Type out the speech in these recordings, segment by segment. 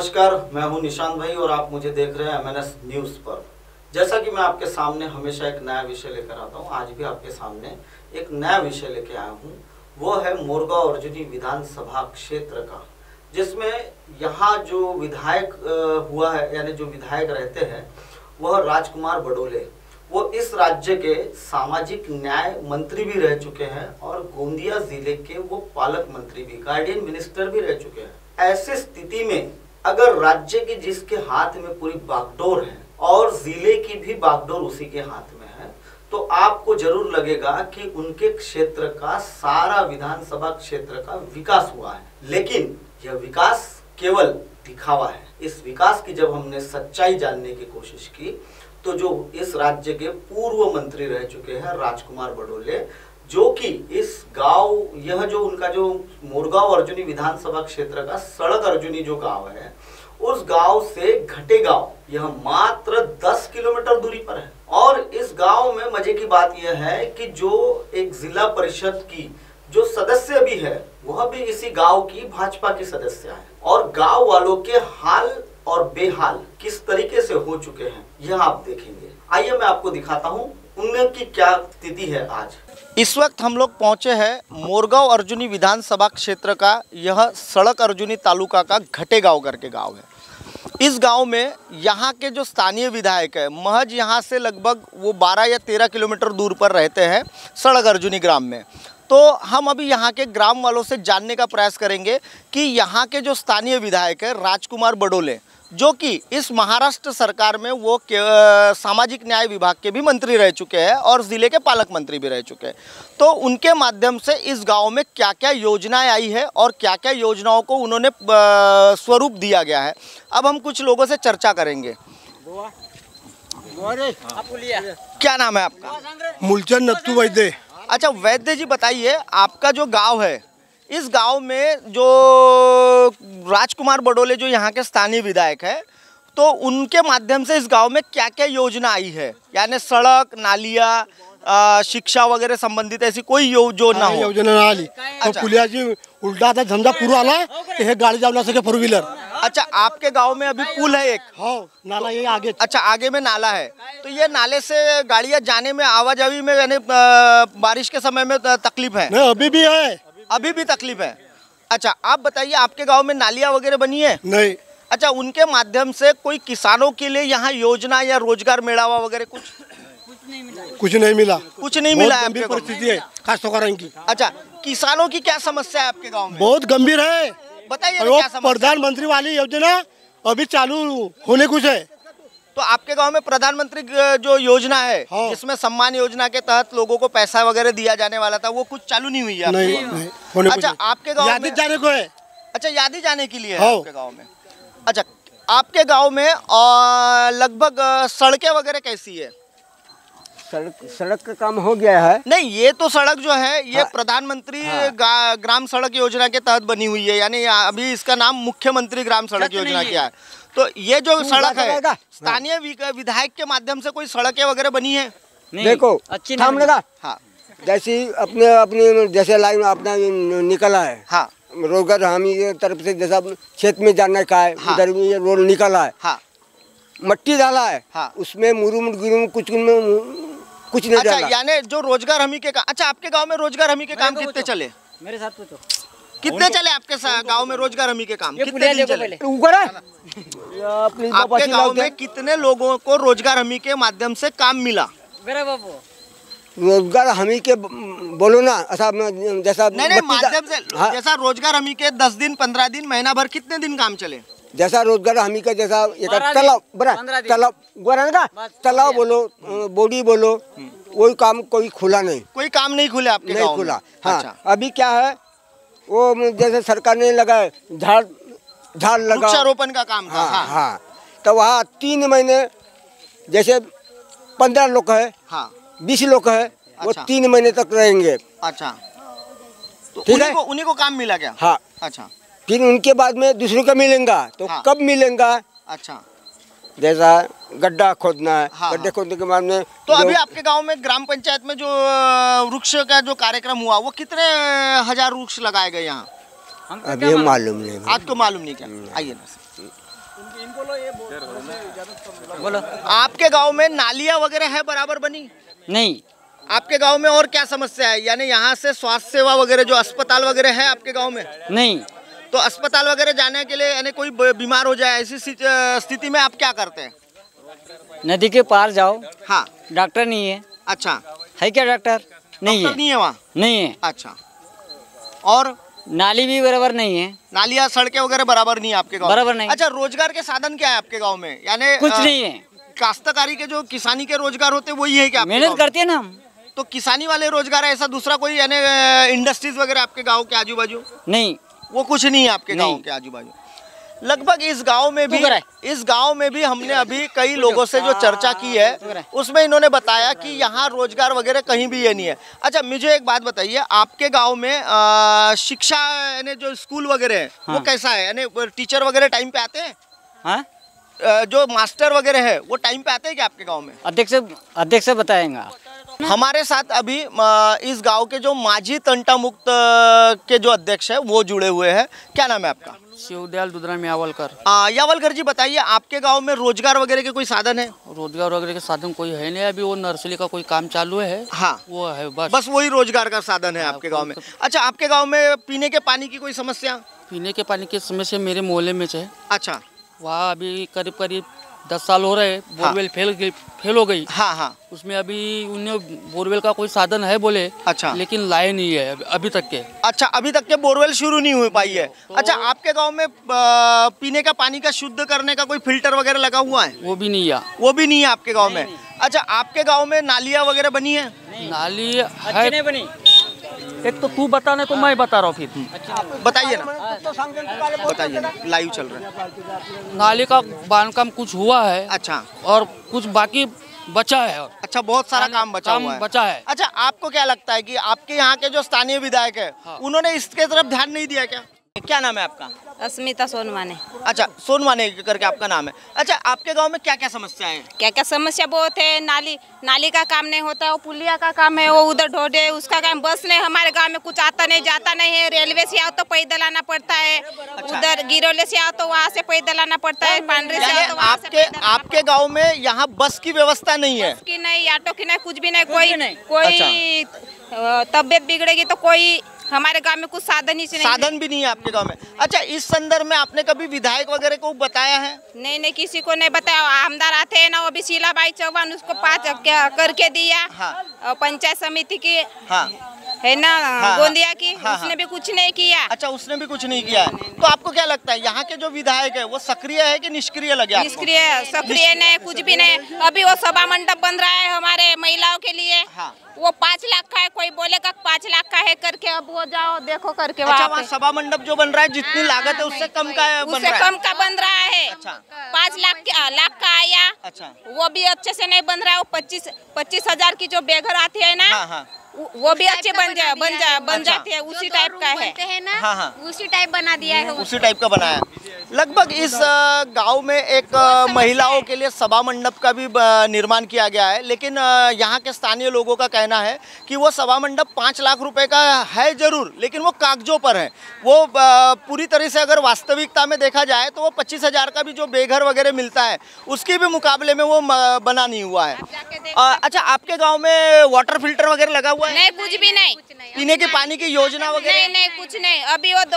नमस्कार, मैं हूं निशांत भाई और आप मुझे देख रहे हैं MNS न्यूज़ पर। जैसा कि मैं आपके सामने हमेशा एक नया विषय लेकर आता हूं, आज भी आपके सामने एक नया विषय लेकर आया हूं। वो है मोरगांव अर्जुनी विधानसभा क्षेत्र का, जिसमें यहाँ जो विधायक हुआ है, यानी जो विधायक रहते हैं वह राजकुमार बडोले। वो इस राज्य के सामाजिक न्याय मंत्री भी रह चुके हैं और गोंदिया जिले के वो पालक मंत्री भी, गार्डियन मिनिस्टर भी रह चुके हैं। ऐसी स्थिति में अगर राज्य की जिसके हाथ में पूरी बागडोर है और जिले की भी बागडोर उसी के हाथ में है, तो आपको जरूर लगेगा कि उनके क्षेत्र का सारा विधानसभा क्षेत्र का विकास हुआ है। लेकिन यह विकास केवल दिखावा है। इस विकास की जब हमने सच्चाई जानने की कोशिश की, तो जो इस राज्य के पूर्व मंत्री रह चुके हैं राजकुमार बडोले, जो कि इस गांव, यह जो उनका जो मोरगांव अर्जुनी विधानसभा क्षेत्र का सड़क अर्जुनी जो गांव है, उस गांव से घटे गांव यह मात्र 10 किलोमीटर दूरी पर है। और इस गांव में मजे की बात यह है कि जो एक जिला परिषद की जो सदस्य भी है, वह भी इसी गांव की भाजपा की सदस्य है। और गांव वालों के हाल और बेहाल किस तरीके से हो चुके हैं, यह आप देखेंगे। आइए मैं आपको दिखाता हूँ उनकी क्या स्थिति है आज। इस वक्त हम लोग पहुंचे हैं मोरगांव अर्जुनी विधानसभा क्षेत्र का यह सड़क अर्जुनी तालुका का घटे गांव करके गांव है। इस गांव में यहाँ के जो स्थानीय विधायक है, महज यहाँ से लगभग वो 12 या 13 किलोमीटर दूर पर रहते हैं सड़क अर्जुनी ग्राम में। तो हम अभी यहाँ के ग्राम वालों से जानने का प्रयास करेंगे कि यहाँ के जो स्थानीय विधायक है राजकुमार बडोले, जो कि इस महाराष्ट्र सरकार में वो सामाजिक न्याय विभाग के भी मंत्री रह चुके हैं और ज़िले के पालक मंत्री भी रह चुके हैं, तो उनके माध्यम से इस गांव में क्या क्या योजनाएं आई है और क्या क्या योजनाओं को उन्होंने स्वरूप दिया गया है। अब हम कुछ लोगों से चर्चा करेंगे। क्या नाम है आपका? मूलचंद नत्थू वैद्य। अच्छा वैद्य जी, बताइए आपका जो गाँव है, इस गांव में जो राजकुमार बडोले जो यहाँ के स्थानीय विधायक है, तो उनके माध्यम से इस गांव में क्या क्या योजना आई है, यानी सड़क, नालिया, शिक्षा वगैरह संबंधित ऐसी कोई योजना हो? योजना ना आली तो पुलियाची उलटा आता समजा पूर्व आला हे गाड़ी जाऊ ना सके फोर व्हीलर। अच्छा, आपके गांव में अभी पुल है एक? हाँ, नाला ये आगे। अच्छा, आगे में नाला है, तो ये नाले से गाड़ियाँ जाने में, आवाजाही में, यानी बारिश के समय में तकलीफ है? नहीं, अभी भी है, अभी भी तकलीफ है। अच्छा, आप बताइए आपके गांव में नालियाँ वगैरह बनी है? नहीं। अच्छा, उनके माध्यम से कोई किसानों के लिए यहाँ योजना या रोजगार मेड़ावा वगैरह कुछ नहीं मिला? कुछ नहीं मिला। कुछ नहीं मिला है? गंभीर परिस्थिति है खासतौर की। अच्छा, किसानों की क्या समस्या है आपके गाँव में? बहुत गंभीर है, बताइए क्या समस्या? प्रधानमंत्री वाली योजना अभी चालू होने कुछ है। तो आपके गांव में प्रधानमंत्री जो योजना है, हाँ, जिसमें सम्मान योजना के तहत लोगों को पैसा वगैरह दिया जाने वाला था, वो कुछ चालू नहीं हुई है? नहीं, होने अच्छा, आपके गांव यादी जाने को है। अच्छा, यादी जाने के लिए है हाँ। आपके गांव में। अच्छा, आपके गांव में लगभग सड़कें वगैरह कैसी है? सड़क का काम हो गया है। नहीं, ये तो सड़क जो है ये प्रधानमंत्री ग्राम सड़क योजना के तहत बनी हुई है, यानी अभी इसका नाम मुख्यमंत्री ग्राम सड़क योजना किया है। तो ये जो सड़क है, स्थानीय विधायक के माध्यम से कोई सड़कें वगैरह बनी है? देखो अच्छी नाम लगा। हाँ, जैसी अपने जैसे लाइन अपना निकला है। हाँ, रोजगार हामी की तरफ से जैसा क्षेत्र में जाने का है, हाँ, उधर ये रोड निकला है। हाँ, मट्टी डाला है। हाँ, उसमें मुरुम गिरुम कुछ नहीं अच्छा, डाला। यानी जो रोजगार हमी के काम। अच्छा, आपके गांव में रोजगार हमी के काम कितने चले? मेरे साथ तो कितने चले आपके गांव में रोजगार हमी के काम? कितने दिन चले? आपके गांव में कितने लोगों को रोजगार हमी के माध्यम से काम मिला? रोजगार हमी के बोलो ना, ऐसा जैसा नहीं, माध्यम से। हाँ, जैसा रोजगार हमी के 10 दिन, 15 दिन, महीना भर, कितने दिन काम चले? जैसा रोजगार हमी का जैसा तालाब बना, तालाब बोलो, बोडी बोलो, वही काम कोई खुला नहीं। कोई काम नहीं खुले आपके गांव में? खुला। हाँ, अच्छा। अभी क्या है, वो जैसे सरकार ने लगाए झाड़ लगा, वृक्षारोपण का काम था। हाँ, हाँ, तो वहाँ 3 महीने जैसे 15 लोग है, हाँ, 20 लोग है, वो अच्छा, 3 महीने तक रहेंगे। अच्छा, तो ठीक है, उन्हीं को काम मिला क्या? हाँ। अच्छा, फिर उनके बाद में दूसरों का मिलेगा, तो हाँ, कब मिलेगा? अच्छा, जैसा गड्ढा खोदना है, हाँ, गड्ढे खोदने के बाद में तो अभी आपके गांव में ग्राम पंचायत में जो वृक्ष का जो कार्यक्रम हुआ, वो कितने हजार वृक्ष लगाए गए यहाँ? अभी मालूम नहीं, आपको मालूम नहीं क्या? आइए ना। बोलो। आपके गांव में नालियां वगैरह है बराबर बनी? नहीं। आपके गांव में और क्या समस्या है? यानी यहाँ से स्वास्थ्य सेवा वगैरह जो अस्पताल वगैरह है आपके गांव में? नहीं। तो अस्पताल वगैरह जाने के लिए यानी कोई बीमार हो जाए ऐसी स्थिति में आप क्या करते हैं? नदी के पार जाओ। हाँ। डॉक्टर नहीं है। अच्छा। है क्या डॉक्टर? नहीं है। नहीं है वहाँ? नहीं है। अच्छा। और नाली भी बराबर नहीं है। नालियाँ सड़कें वगैरह बराबर नहीं है आपके गाँव? बराबर नहीं। अच्छा, रोजगार के साधन क्या है आपके गाँव में? यानी कुछ नहीं है। काश्तकारी के जो किसानी के रोजगार होते वही है क्या? मेहनत करते हैं ना हम। तो किसानी वाले रोजगार है, ऐसा दूसरा कोई यानी इंडस्ट्रीज वगैरह आपके गांव के आजू बाजू? नहीं, वो कुछ नहीं है आपके गांव के आजू बाजू। लगभग इस गांव में भी हमने अभी कई लोगों से जो चर्चा की है उसमें इन्होंने बताया कि यहाँ रोजगार वगैरह कहीं भी ये नहीं है। अच्छा, मुझे एक बात बताइए, आपके गांव में शिक्षा यानी जो स्कूल वगैरह है वो कैसा है? यानी टीचर वगैरह टाइम पे आते हैं? हाँ? जो मास्टर वगैरह है वो टाइम पे आते हैं क्या आपके गाँव में? अध्यक्ष बताएंगा। हमारे साथ अभी इस गांव के जो माझी तंटा मुक्त के जो अध्यक्ष है वो जुड़े हुए हैं। क्या नाम है आपका? शिवदयाल दुधराम यावलकर। यावलकर जी, बताइए आपके गांव में रोजगार वगैरह के कोई साधन है? रोजगार वगैरह के साधन कोई है नहीं, अभी वो नर्सरी का कोई काम चालू है। हाँ, वो है बस वही रोजगार का साधन है आपके गाँव में। अच्छा, आपके गाँव में पीने के पानी की कोई समस्या? पीने के पानी की समस्या मेरे मोहल्ले में है। अच्छा। वहाँ अभी करीब 10 साल हो रहे, बोरवेल फेल हो गई। हाँ हाँ। उसमें अभी उन्हें बोरवेल का कोई साधन है बोले। अच्छा। लेकिन लाए नहीं है अभी तक के। अच्छा, अभी तक के बोरवेल शुरू नहीं हो पाई है। तो अच्छा, आपके गांव में पीने का पानी का शुद्ध करने का कोई फिल्टर वगैरह लगा हुआ है? वो भी नहीं है। वो भी नहीं है आपके गाँव में? अच्छा, आपके गाँव में नालियाँ वगैरह बनी है? नाली है नहीं बनी। एक तो तू बता, नहीं तो मैं बता रहा हूँ। फिर बताइए ना, बताइए ना, लाइव चल रहा है। नाली का बांधकाम कुछ हुआ है। अच्छा। और कुछ बाकी बचा है। अच्छा, बहुत सारा काम बचा है। अच्छा, आपको क्या लगता है कि आपके यहाँ के जो स्थानीय विधायक है उन्होंने इसके तरफ ध्यान नहीं दिया क्या? क्या नाम है आपका? अस्मिता सोनवाने। अच्छा, सोनवाने करके आपका नाम है। अच्छा, आपके गांव में क्या क्या समस्या है? क्या समस्या बहुत है। नाली का काम नहीं होता है, वो पुलिया का काम है, वो उधर ढोडे उसका काम। बस नहीं, हमारे गांव में कुछ आता नहीं जाता नहीं है। रेलवे से आओ तो पैदल आना पड़ता है। अच्छा। उधर गिरोले से आओ तो वहाँ से पैदल आना पड़ता है। पांडरे से आओ तो वहाँ से पैदल। आपके गाँव में यहाँ बस की व्यवस्था नहीं है? बस की नहीं, ऑटो की नहीं, कुछ भी नहीं। कोई तबियत बिगड़ेगी तो कोई हमारे गांव में कुछ साधन भी नहीं है आपके गांव में। अच्छा, इस संदर्भ में आपने कभी विधायक वगैरह को बताया है? नहीं, किसी को नहीं बताया। आमदार आते हैं ना, वो भी शीलाबाई चौहान, उसको 5 करके दिया। हाँ। पंचायत समिति की। हाँ। है ना। हाँ। गोंदिया की। हाँ। उसने भी कुछ नहीं किया। अच्छा, उसने भी कुछ नहीं किया। तो आपको क्या लगता है यहाँ के जो विधायक है वो सक्रिय है कि निष्क्रिय लगे? निष्क्रिय, सक्रिय नहीं, कुछ भी नहीं। अभी वो सभा मंडप बन रहा है हमारे महिलाओं के लिए। हाँ। वो 5 लाख का है, कोई बोलेगा 5 लाख का है करके। अब वो जाओ देखो करके। अच्छा, वहाँ सभा मंडप जो बन रहा है जितनी लागत है उससे कम का बन रहा है। अच्छा। 5 लाख का आया। अच्छा। वो भी अच्छे से नहीं बन रहा है। वो 25,000 की जो बेघर आती है ना, वो भी अच्छे बन जाती है। उसी टाइप का है ना। हाँ। उसी टाइप बना दिया है। उसी टाइप का बनाया। लगभग इस गांव में एक महिलाओं के लिए सभा मंडप का भी निर्माण किया गया है, लेकिन यहाँ के स्थानीय लोगों का कहना है कि वो सभा मंडप 5 लाख रुपए का है जरूर, लेकिन वो कागजों पर है। वो पूरी तरह से अगर वास्तविकता में देखा जाए तो वो 25,000 का भी जो बेघर वगैरह मिलता है उसके भी मुकाबले में वो बना नहीं हुआ है। अच्छा, आपके गाँव में वाटर फिल्टर वगैरह लगा हुआ है? नहीं, कुछ भी नहीं। पीने के पानी की योजना वगैरह? नहीं, कुछ नहीं। अभी वो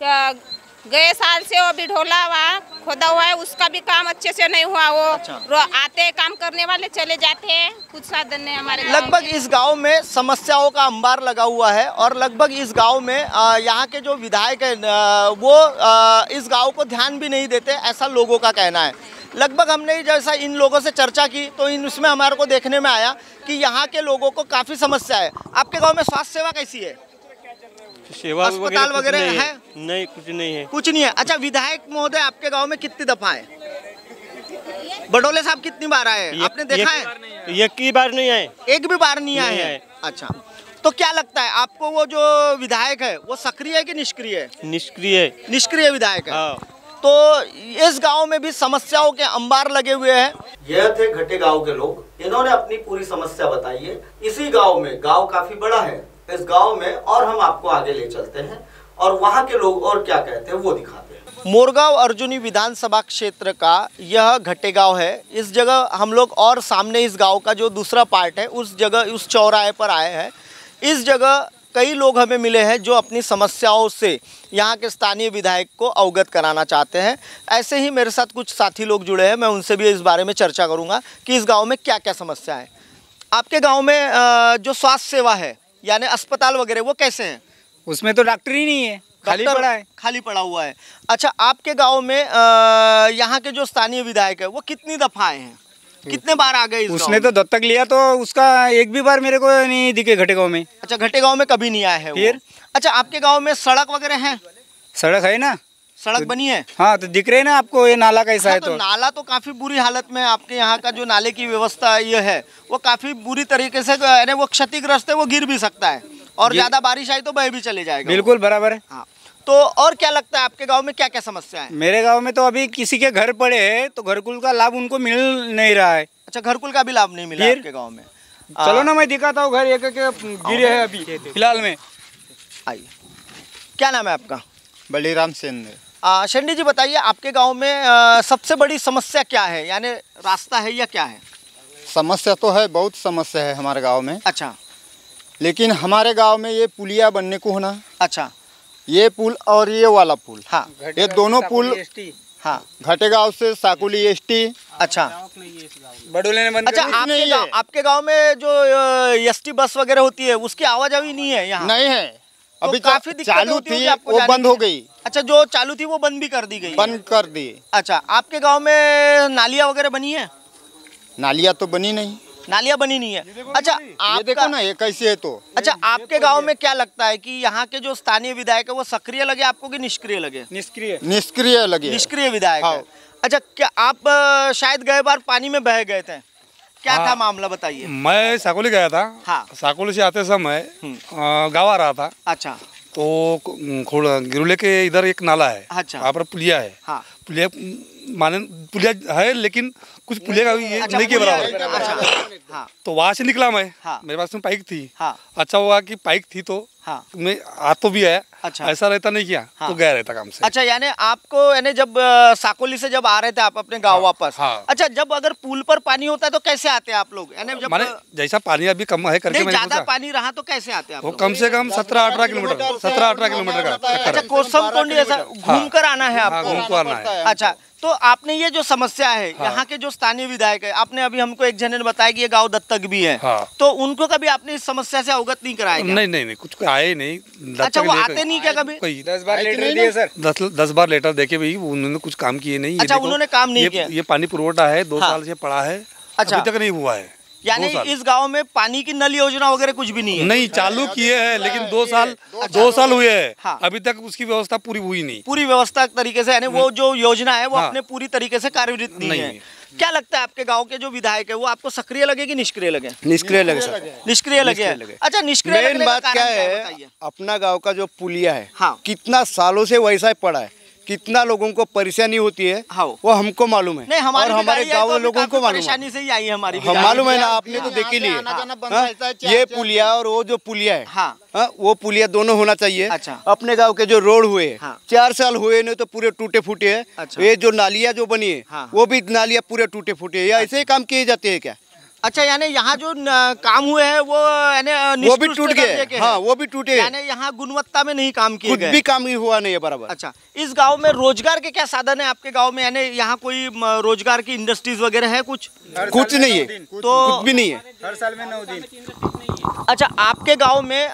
गए साल से वो भी ढोला हुआ खोदा हुआ है, उसका भी काम अच्छे से नहीं हुआ। वो अच्छा। आते हैं काम करने वाले, चले जाते हैं, कुछ साधन नहीं हमारे। लगभग इस गांव में समस्याओं का अंबार लगा हुआ है और लगभग इस गांव में यहाँ के जो विधायक है वो इस गांव को ध्यान भी नहीं देते, ऐसा लोगों का कहना है। लगभग हमने जैसा इन लोगों से चर्चा की तो इसमें हमारे को देखने में आया कि यहाँ के लोगों को काफ़ी समस्या है। आपके गांव में स्वास्थ्य सेवा कैसी है? सेवा अस्पताल वगैरह है? नहीं, कुछ नहीं है। कुछ नहीं है। अच्छा, विधायक महोदय आपके गांव में कितनी दफा है? बडोले साहब कितनी बार आए? आपने देखा है? एक ही बार नहीं आए। एक भी बार नहीं आए हैं? अच्छा, तो क्या लगता है आपको वो जो विधायक है वो सक्रिय है कि निष्क्रिय है? निष्क्रिय विधायक है। तो इस गांव में भी समस्याओं के अंबार लगे हुए हैं। यह थे घटे गांव के लोग, इन्होंने अपनी पूरी समस्या बताई है। इसी गांव में, गांव काफी बड़ा है, इस गांव में और हम आपको आगे ले चलते हैं और वहां के लोग और क्या कहते हैं वो दिखाते हैं। मोरगांव अर्जुनी विधानसभा क्षेत्र का यह घटे गांव है। इस जगह हम लोग और सामने इस गांव का जो दूसरा पार्ट है उस जगह उस चौराहे पर आए हैं। इस जगह कई लोग हमें मिले हैं जो अपनी समस्याओं से यहाँ के स्थानीय विधायक को अवगत कराना चाहते हैं। ऐसे ही मेरे साथ कुछ साथी लोग जुड़े हैं, मैं उनसे भी इस बारे में चर्चा करूँगा कि इस गाँव में क्या क्या समस्या है। आपके गाँव में जो स्वास्थ्य सेवा है यानी अस्पताल वगैरह वो कैसे हैं? उसमें तो डॉक्टर ही नहीं है, खाली पड़ा है। खाली पड़ा हुआ है। अच्छा, आपके गांव में यहाँ के जो स्थानीय विधायक है वो कितनी दफा आए हैं, कितने बार आ गए इस उसने गाँव तो दत्तक लिया तो उसका एक भी बार मेरे को नहीं दिखे घटे गाँव में। अच्छा, घटे गांव में कभी नहीं आया है फिर? वो। अच्छा, आपके गांव में सड़क वगैरह है? सड़क है ना, सड़क बनी है। हाँ तो दिख रहे हैं ना आपको, ये नाला कैसा है। तो नाला तो काफी बुरी हालत में है। आपके यहाँ का जो नाले की व्यवस्था ये है वो काफी बुरी तरीके से यानी वो क्षतिग्रस्त है, वो गिर भी सकता है और ज्यादा बारिश आई तो बह भी चले जाएगा। बिल्कुल बराबर है। हाँ, तो और क्या लगता है आपके गांव में क्या क्या समस्या है? मेरे गांव में तो अभी किसी के घर पड़े हैं तो घरकुल का लाभ उनको मिल नहीं रहा है। अच्छा, घरकुल का भी लाभ नहीं मिला आपके गांव में? चलो ना मैं दिखाता हूँ घर, एक एक गिरे हैं अभी फिलहाल में। आइए, क्या नाम है आपका? बलीराम सेन। शेंडी जी बताइए, आपके गांव में सबसे बड़ी समस्या क्या है, यानी रास्ता है या क्या है? समस्या तो है, बहुत समस्या है हमारे गांव में। अच्छा, लेकिन हमारे गांव में ये पुलिया बनने को होना। अच्छा, ये पुल और ये वाला पुल, हाँ, ये दोनों पुल, हाँ, घटे गांव से साकुली एसटी। अच्छा, बडोले ने बंद अच्छा, आपके गांव में जो एसटी बस वगैरह होती है उसकी आवाजाही नहीं है यहाँ? नहीं है, तो अभी काफी दिक्कत चालू होती थी, होगी आपको वो जाने बंद की? हो गई। अच्छा, जो चालू थी वो बंद भी कर दी गई? बंद कर दी। अच्छा, आपके गांव में नालियाँ वगैरह बनी है? नालियाँ तो बनी नहीं। नालियाँ बनी नहीं है। अच्छा, ये देखो ना, ये कैसे है तो। अच्छा, आपके गांव में क्या लगता है कि यहाँ के जो स्थानीय विधायक है वो सक्रिय लगे आपको कि निष्क्रिय लगे? निष्क्रिय लगे। निष्क्रिय विधायक हाँ। है। अच्छा, क्या आप शायद गए बार पानी में बह गए थे, क्या था मामला बताइए? मैं साकोली गया था। हाँ। साकोली से आते समय गाँव आ रहा था। अच्छा, तो गिरुले के इधर एक नाला है। अच्छा। वहाँ पर पुलिया है। हाँ। पुलिया माने पुलिया है लेकिन कुछ पुलिया का ये अच्छा, नहीं के बराबर। अच्छा, हाँ, तो वहाँ से निकला मैं। हाँ। मेरे पास में बाइक थी। हाँ। अच्छा हुआ कि बाइक थी तो हाँ, मैं आ तो भी आया। अच्छा। ऐसा रहता नहीं किया। हाँ। तो गया रहता काम से। अच्छा, यानी आपको यानी जब साकोली से जब आ रहे थे आप अपने गांव वापस, हाँ। अच्छा, जब अगर पुल पर पानी होता है तो कैसे आते हैं आप लोग? यानी जब माने जैसा पानी अभी कम है करके नहीं मैंने ज्यादा सोचा, पानी रहा तो कैसे आते हैं आप वो लोग? कम से कम 17-18 किलोमीटर 17-18 किलोमीटर का चक्कर अच्छा, है। कोसम कोंडी ऐसा घूम कर आना है हाँ, आपको? घूम को आना है। अच्छा, तो आपने ये जो समस्या है यहाँ के जो स्थानीय विधायक है, आपने अभी हमको एक जने ने बताया कि ये गांव दत्तक भी है। हाँ। तो उनको कभी आपने इस समस्या से अवगत नहीं कराया क्या? नहीं कुछ आए नहीं। अच्छा, वो आते नहीं क्या कभी? 10 बार लेटर दिए सर। 10 बार लेटर देके भी उन्होंने कुछ काम किए नहीं। ये अच्छा, देखो, उन्होंने काम नहीं ये, किया। ये पानी पुरवठा है 2 हाँ। साल से पड़ा है। अच्छा। अभी तक नहीं हुआ है। यानी 2 साल। इस गांव में पानी की नल योजना वगैरह कुछ भी नहीं है? नहीं, चालू किए हैं लेकिन 2 साल हुए हैं। हाँ। अभी तक उसकी व्यवस्था पूरी हुई नहीं। पूरी व्यवस्था तरीके से, यानी वो जो योजना है वो हाँ। अपने पूरी तरीके से कार्यरत नहीं है। नहीं। क्या लगता है आपके गांव के जो विधायक है वो आपको सक्रिय लगे कि निष्क्रिय लगे? निष्क्रिय लगे सर। निष्क्रिय लगे। अच्छा, निष्क्रिय लगने मेन का बात कारण क्या है है, बताइए? अपना गांव का जो पुलिया है, हाँ। कितना सालों से वैसा ही पड़ा है, कितना लोगों को परेशानी होती है, हाँ। वो हमको मालूम है। नहीं, हमारी और हमारे भी गाड़ी आई गाँव तो अभी लोगों को काफी मालूम है। परेशानी से ही आई है हमारी भी हम गाड़ी। मालूम है ना, आपने तो देख ही लिए। हाँ, ये पुलिया और वो जो पुलिया है, हाँ। हाँ, वो पुलिया दोनों होना चाहिए। अच्छा। अपने गांव के जो रोड हुए हैं, हाँ। 4 साल हुए नहीं तो पूरे टूटे फूटे हैं। अच्छा। ये जो नालियाँ जो बनी है, हाँ। वो भी नालियाँ पूरे टूटे फूटे हैं। या ऐसे ही काम किए जाते हैं क्या? अच्छा, यानी यहाँ जो काम हुए हैं वो यानी वो भी निष्कृष्ट टूट दर्जे गए। के हैं। हाँ, वो भी टूटे। यानी यहाँ गुणवत्ता में नहीं काम किए कुछ गए। भी काम ही हुआ नहीं है बराबर। अच्छा, इस गांव में रोजगार के क्या साधन है आपके गांव में? यानी यहाँ कोई रोजगार की इंडस्ट्रीज वगैरह है कुछ? कुछ नहीं है, तो कुछ भी नहीं है। हर साल में 9 दिन। अच्छा, आपके गांव में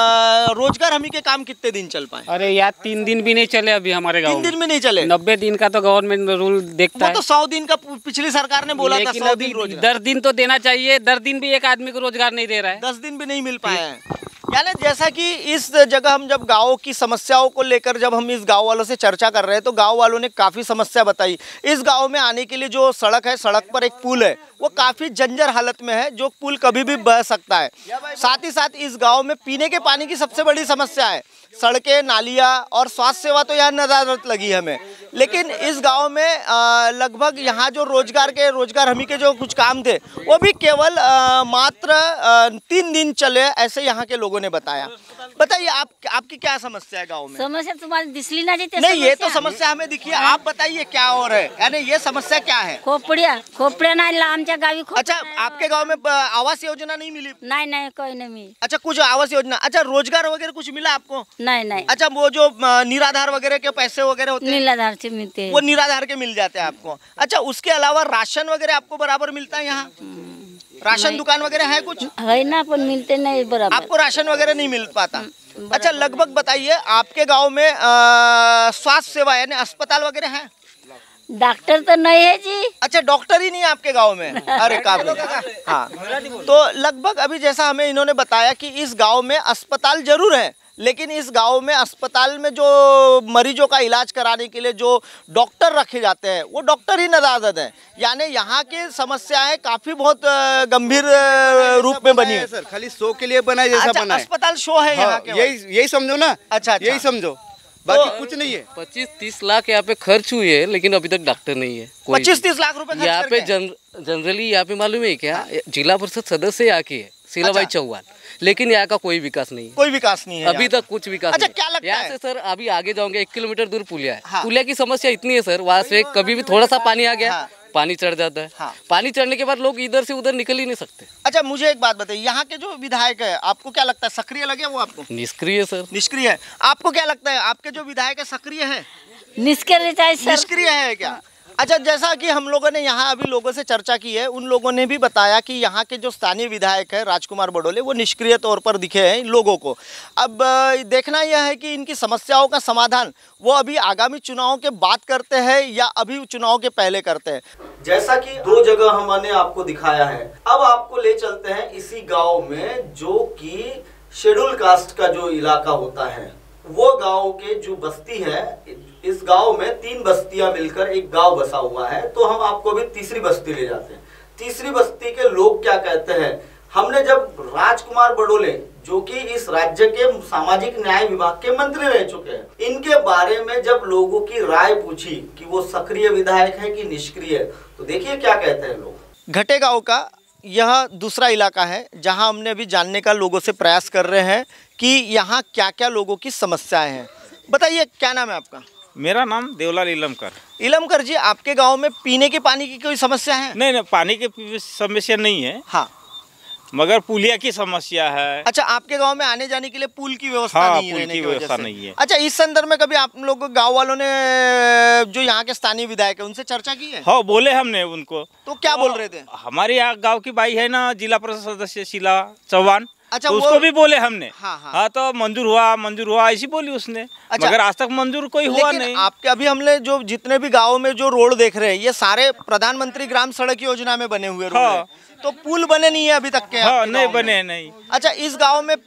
रोजगार हमी के काम कितने दिन चल पाए? अरे यार 3 दिन भी नहीं चले अभी हमारे गाँव 3 दिन में नहीं चले? 90 दिन का तो गवर्नमेंट रूल देखता वो है। तो 100 दिन का पिछली सरकार ने बोला था। लेकिन 100 अभी दिन रोजगार। 10 दिन तो देना चाहिए। 10 दिन भी एक आदमी को रोजगार नहीं दे रहा है। 10 दिन भी नहीं मिल पाए हैं। यानी जैसा कि इस जगह हम जब गाँव की समस्याओं को लेकर जब हम इस गाँव वालों से चर्चा कर रहे हैं तो गाँव वालों ने काफ़ी समस्या बताई। इस गाँव में आने के लिए जो सड़क है, सड़क पर एक पुल है, वो काफ़ी जंजर हालत में है, जो पुल कभी भी बह सकता है। साथ ही साथ इस गाँव में पीने के पानी की सबसे बड़ी समस्या है। सड़कें, नालियाँ और स्वास्थ्य सेवा तो यहाँ नज़ारत लगी है हमें। लेकिन इस गांव में लगभग यहाँ जो रोजगार हमी के जो कुछ काम थे वो भी केवल मात्र 3 दिन चले, ऐसे यहाँ के लोगों ने ने बताया। बताइए आपकी क्या समस्या है गाँव में? समस्या तुम्हारी दिसली ना जीते नहीं, ये तो समस्या हमें दिखी है, आप बताइए क्या और है, यानी ये समस्या क्या है? खोपड्या नाही आमच्या गावी। अच्छा, आपके गांव में आवास योजना नहीं मिली? नहीं कोई नहीं मिली। अच्छा, कुछ आवास योजना, अच्छा रोजगार वगैरह कुछ मिला आपको? नहीं। अच्छा, वो जो निराधार वगैरह के पैसे वगैरह होते हैं, निराधार से मिलते हैं, वो निराधार के मिल जाते हैं आपको। अच्छा, उसके अलावा राशन वगैरह आपको बराबर मिलता है यहाँ? राशन दुकान वगैरह है कुछ? है ना, पर मिलते नहीं बराबर, आपको राशन वगैरह नहीं मिल पाता। अच्छा, लगभग बताइए आपके गांव में स्वास्थ्य सेवा यानी अस्पताल वगैरह है? डॉक्टर तो नहीं है जी। अच्छा, डॉक्टर ही नहीं है आपके गांव में? अरे काबिल। हाँ, तो लगभग अभी जैसा हमें इन्होंने बताया कि इस गांव में अस्पताल जरूर है, लेकिन इस गांव में अस्पताल में जो मरीजों का इलाज कराने के लिए जो डॉक्टर रखे जाते हैं वो डॉक्टर ही नादाद हैं। यानी यहाँ की समस्याएं काफी बहुत गंभीर रूप में बनी है। सर खाली शो के लिए बना है, जैसा बना है अस्पताल शो है यहाँ के, यही समझो ना। अच्छा, यही समझो, बाकी कुछ नहीं है। 25-30 लाख यहाँ पे खर्च हुई है, लेकिन अभी तक डॉक्टर नहीं है। 25-30 लाख रुपए यहाँ पे जनरली यहाँ पे मालूम है क्या, जिला परिषद सदस्य यहाँ की है शीलाबाई चौहान, लेकिन यहाँ का कोई विकास नहीं है। कोई विकास नहीं है अभी तक, कुछ विकास अच्छा, नहीं। क्या लगता यहाँ है? से सर अभी आगे जाओगे 1 किलोमीटर दूर पुलिया है। हाँ। पुलिया की समस्या इतनी है सर, वहाँ से कभी भी थोड़ा सा पानी आ गया, हाँ। पानी चढ़ जाता है। हाँ। पानी चढ़ने के बाद लोग इधर से उधर निकल ही नहीं सकते। अच्छा, मुझे एक बात बताइए, यहाँ के जो विधायक है आपको क्या लगता है, सक्रिय लगे वो आपको? निष्क्रिय सर। निष्क्रिय है। आपको क्या लगता है आपके जो विधायक है सक्रिय है? निष्क्रिय है क्या? अच्छा, जैसा कि हम लोगों ने यहाँ अभी लोगों से चर्चा की है, उन लोगों ने भी बताया कि यहाँ के जो स्थानीय विधायक है राजकुमार बडोले वो निष्क्रिय तौर पर दिखे हैं लोगों को। अब देखना यह है कि इनकी समस्याओं का समाधान वो अभी आगामी चुनावों के बाद करते हैं या अभी चुनाव के पहले करते हैं। जैसा कि 2 जगह हमने आपको दिखाया है, अब आपको ले चलते हैं इसी गाँव में जो कि शेड्यूल कास्ट का जो इलाका होता है, वो गांव के जो बस्ती है, इस गांव में 3 बस्तियां मिलकर एक गांव बसा हुआ है। तो हम आपको भी तीसरी बस्ती ले जाते हैं। तीसरी बस्ती के लोग क्या कहते हैं, हमने जब राजकुमार बडोले जो कि इस राज्य के सामाजिक न्याय विभाग के मंत्री रह चुके हैं, इनके बारे में जब लोगों की राय पूछी कि वो सक्रिय विधायक है कि निष्क्रिय, तो देखिए क्या कहते हैं लोग। घटे गांव का यह दूसरा इलाका है जहां हमने अभी जानने का लोगों से प्रयास कर रहे हैं कि यहाँ क्या क्या लोगों की समस्याएं हैं। बताइए क्या नाम है आपका? मेरा नाम देवलाल इलमकर। इलमकर जी, आपके गांव में पीने के पानी की कोई समस्या है? नहीं, पानी की समस्या नहीं है। हाँ, मगर पुलिया की समस्या है। अच्छा, आपके गांव में आने जाने के लिए पुल की व्यवस्था नहीं है? पुल की व्यवस्था नहीं है। अच्छा, इस संदर्भ में कभी आप लोग गांव वालों ने जो यहाँ के स्थानीय विधायक है उनसे चर्चा की है? हाँ, बोले हमने उनको। तो क्या बोल रहे थे? हमारे यहाँ गाँव की बाई है ना, जिला परिषद सदस्य शीला चौहान, अच्छा, तो उसको भी बोले हमने। हाँ, तो मंजूर हुआ ऐसी बोली उसने। अच्छा, मगर आज तक मंजूर कोई हुआ नहीं। आपके अभी हमने जो जितने भी गाँव में जो रोड देख रहे हैं ये सारे प्रधानमंत्री ग्राम सड़क योजना में बने हुए रोड हैं। तो पुल बने नहीं है अभी तक के? हाँ, नहीं बने नहीं। अच्छा, इस गांव में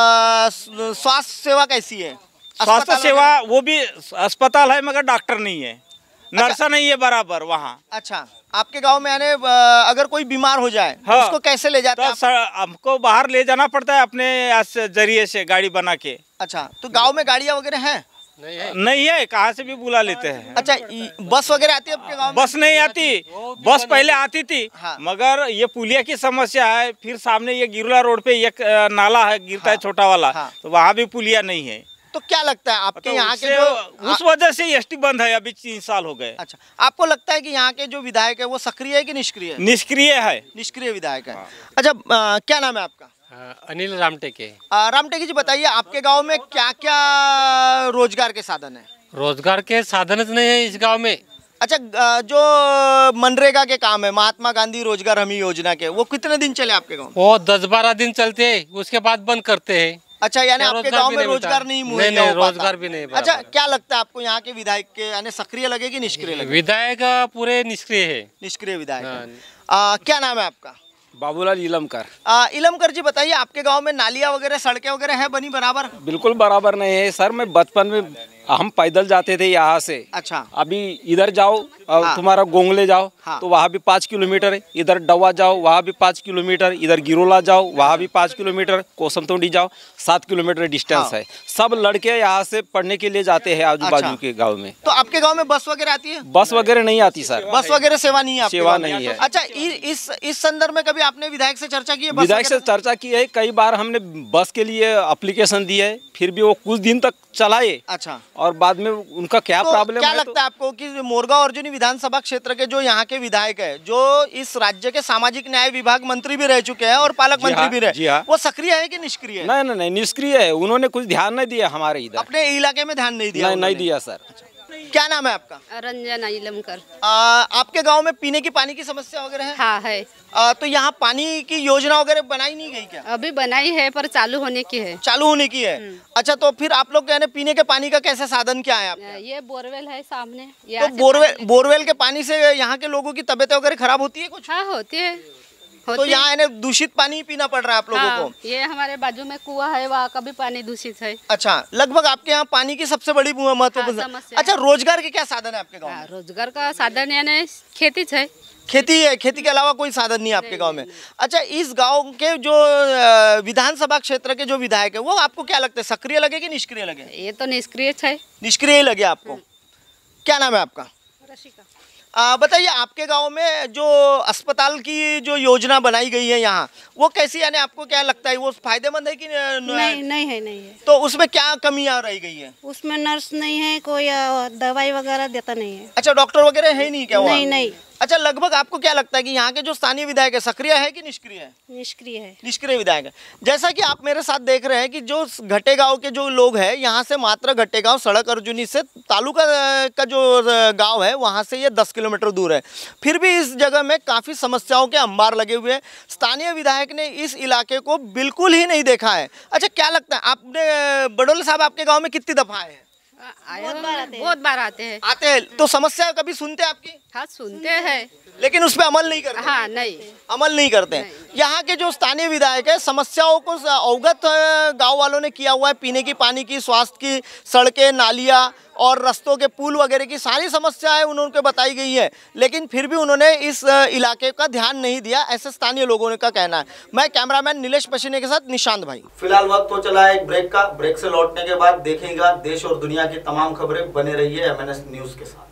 स्वास्थ्य सेवा कैसी है? स्वास्थ्य सेवा वो भी अस्पताल है मगर डॉक्टर नहीं है, नर्सा नहीं है बराबर वहाँ। अच्छा, आपके गांव में आने अगर कोई बीमार हो जाए हाँ, तो उसको कैसे ले जाते हैं? तो हमको बाहर ले जाना पड़ता है अपने जरिए से गाड़ी बना के। अच्छा, तो गांव में गाड़ियाँ वगैरह हैं? नहीं है, कहाँ से भी बुला लेते हैं। अच्छा, बस वगैरह आती है आपके गांव में? बस नहीं आती, बस पहले आती थी। हाँ। मगर ये पुलिया की समस्या है, फिर सामने ये गिरुला रोड पे एक नाला है गिरता है छोटा वाला, तो वहाँ भी पुलिया नहीं है। तो क्या लगता है आपके यहाँ के जो उस वजह से एसटी बंद है, अभी 3 साल हो गए। अच्छा, आपको लगता है कि यहाँ के जो विधायक है वो सक्रिय है कि निष्क्रिय है? निष्क्रिय है। निष्क्रिय विधायक है। अच्छा, क्या नाम है आपका? अनिल रामटेके। रामटेके जी, बताइए आपके गांव में क्या क्या रोजगार के साधन है? रोजगार के साधन नहीं है इस गांव में। अच्छा, जो मनरेगा के काम है, महात्मा गांधी रोजगार हमी योजना के, वो कितने दिन चले आपके गांव? वो 10-12 दिन चलते हैं, उसके बाद बंद करते हैं। अच्छा, यानी आपके गांव में रोजगार नहीं मुहैया हो पाता? रोजगार भी नहीं। अच्छा, क्या लगता है आपको यहाँ के विधायक के यानी सक्रिय लगे कि निष्क्रिय लगे? विधायक पूरे निष्क्रिय है। निष्क्रिय विधायक। क्या नाम है आपका? बाबूलाल इलमकर। इलमकर जी, बताइए आपके गांव में नालियां वगैरह सड़कें वगैरह है बनी बराबर? बिल्कुल बराबर नहीं है सर। मैं बचपन में हम पैदल जाते थे यहाँ से। अच्छा। अभी इधर जाओ तुम्हारा गोंगले जाओ तो वहाँ भी 5 किलोमीटर है, इधर डवा जाओ वहाँ भी 5 किलोमीटर, इधर गिरोला जाओ वहाँ भी 5 किलोमीटर, कोसमतोंडी जाओ 7 किलोमीटर डिस्टेंस है। सब लड़के यहाँ से पढ़ने के लिए जाते हैं आजू बाजू के गाँव में। तो आपके गाँव में बस वगैरह आती है? बस वगैरह नहीं आती सर, बस वगैरह सेवा नहीं है? सेवा नहीं है। अच्छा, इस संदर्भ में कभी आपने विधायक से चर्चा की है? विधायक से चर्चा की है, कई बार हमने बस के लिए एप्लीकेशन दी है, फिर भी वो कुछ दिन तक चलाए। अच्छा। और बाद में उनका क्या प्रॉब्लम क्या लगता है आपको कि मोरगांव अर्जुनी विधानसभा क्षेत्र के जो यहाँ के विधायक है, जो इस राज्य के सामाजिक न्याय विभाग मंत्री भी रह चुके हैं और पालक मंत्री भी रहे, वो सक्रिय है कि निष्क्रिय है? नहीं, निष्क्रिय है। उन्होंने कुछ ध्यान नहीं दिया हमारे इधर, अपने इलाके में ध्यान नहीं दिया? नहीं दिया सर। क्या नाम है आपका? रंजना इलमकर। आपके गांव में पीने की पानी की समस्या वगैरह है? हाँ है। तो यहाँ पानी की योजना वगैरह बनाई नहीं गई क्या? अभी बनाई है पर चालू होने की है। चालू होने की है। अच्छा, तो फिर आप लोग यानी पीने के पानी का कैसे साधन क्या है आपका? ये बोरवेल है सामने। तो बोरवेल के पानी से यहाँ के लोगों की तबीयत वगैरह खराब होती है कुछ? हाँ होती है। तो यहाँ यानी दूषित पानी पीना पड़ रहा है आप लोगों को? ये हमारे बाजू में कुआं है, वहाँ का भी पानी दूषित है। अच्छा, लगभग आपके यहाँ पानी की सबसे बड़ी महत्वपूर्ण। अच्छा, रोजगार के क्या साधन है आपके गाँव में? रोजगार का साधन यानी खेती है। खेती है, खेती के अलावा कोई साधन नहीं है आपके गांव में? अच्छा, इस गांव के जो विधानसभा क्षेत्र के जो विधायक है, वो आपको क्या लगता है, सक्रिय लगे कि निष्क्रिय लगे? ये तो निष्क्रिय है। निष्क्रिय लगे आपको। क्या नाम है आपका? रशिका। बताइए, आपके गांव में जो अस्पताल की जो योजना बनाई गई है यहाँ, वो कैसी, यानी आपको क्या लगता है, वो फायदेमंद है कि नहीं है। तो उसमें क्या कमियां रह गई है? उसमें नर्स नहीं है, कोई दवाई वगैरह देता नहीं है। अच्छा, डॉक्टर वगैरह है नहीं क्या? नहीं। अच्छा, लगभग आपको क्या लगता है कि यहाँ के जो स्थानीय विधायक है, सक्रिय है कि निष्क्रिय है? निष्क्रिय है। निष्क्रिय विधायक है। जैसा कि आप मेरे साथ देख रहे हैं कि जो घटे गांव के जो लोग हैं, यहाँ से मात्र घटे गांव सड़क अर्जुनी से तालुका का जो गांव है, वहाँ से ये 10 किलोमीटर दूर है। फिर भी इस जगह में काफ़ी समस्याओं के अंबार लगे हुए हैं। स्थानीय विधायक ने इस इलाके को बिल्कुल ही नहीं देखा है। अच्छा, क्या लगता है, आपने बडोले साहब आपके गाँव में कितनी दफ़ा आए हैं? बहुत बार आते हैं। आते हैं तो समस्या कभी सुनते हैं आपकी? हाँ, सुनते हैं, लेकिन उस पर अमल नहीं करते? हाँ, नहीं अमल नहीं करते। यहाँ के जो स्थानीय विधायक है, समस्याओं को अवगत गांव वालों ने किया हुआ है। पीने की पानी की, स्वास्थ्य की, सड़कें, नालियाँ और रास्तों के पुल वगैरह की सारी समस्याएं उन्होंने बताई गई है, लेकिन फिर भी उन्होंने इस इलाके का ध्यान नहीं दिया, ऐसे स्थानीय लोगों का कहना है। मैं कैमरामैन नीलेश पसीने के साथ निशांत भाई। फिलहाल वक्त तो चला है एक ब्रेक का। ब्रेक से लौटने के बाद देखेगा देश और दुनिया की तमाम खबरें। बने रहिए MNS न्यूज के साथ।